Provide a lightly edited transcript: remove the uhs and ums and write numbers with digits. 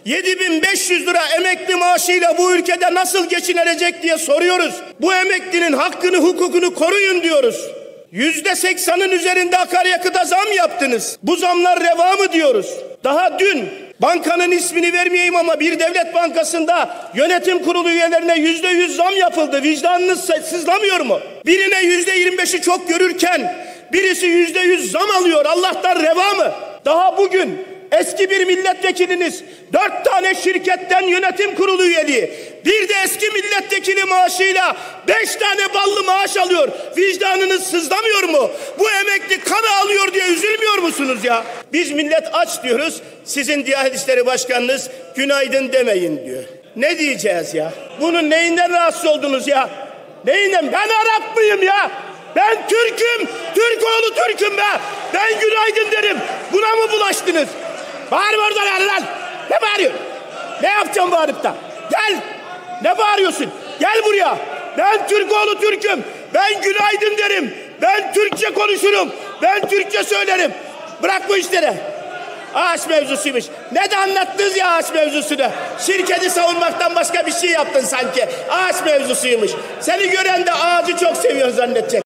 7.500 lira emekli maaşıyla bu ülkede nasıl geçinilecek diye soruyoruz. Bu emeklinin hakkını, hukukunu koruyun diyoruz. %80'ın üzerinde akaryakıta zam yaptınız. Bu zamlar reva mı diyoruz? Daha dün bankanın ismini vermeyeyim ama bir devlet bankasında yönetim kurulu üyelerine %100 zam yapıldı. Vicdanınız sızlamıyor mu? Birine %25'i çok görürken birisi %100 zam alıyor. Allah'tan reva mı? Daha bugün eski bir milletvekiliniz 4 tane şirketten yönetim kurulu üyeliği, bir de eski milletvekili maaşıyla 5 tane ballı maaş alıyor. Vicdanınız sızlamıyor mu? Bu emekli kan ağlıyor diye üzülmüyor musunuz ya? Biz millet aç diyoruz. Sizin Diyanet İşleri Başkanınız günaydın demeyin diyor. Ne diyeceğiz ya? Bunun neyinden rahatsız oldunuz ya? Neyinden? Ben Arap mıyım ya? Ben Türk'üm. Türkoğlu Türk'üm be. Ben günaydın derim. Buna mı bulaştınız? Bağırma oradan yani lan. Ne bağırıyorsun? Ne yapacağım bağırıp da? Gel. Ne bağırıyorsun? Gel buraya. Ben Türkoğlu Türk'üm. Ben günaydın derim. Ben Türkçe konuşurum. Ben Türkçe söylerim. Bırak bu işleri. Ağaç mevzusuymuş. Ne de anlattınız ya ağaç mevzusunu. Şirketi savunmaktan başka bir şey yaptın sanki. Ağaç mevzusuymuş. Seni gören de ağacı çok seviyor zannedecek.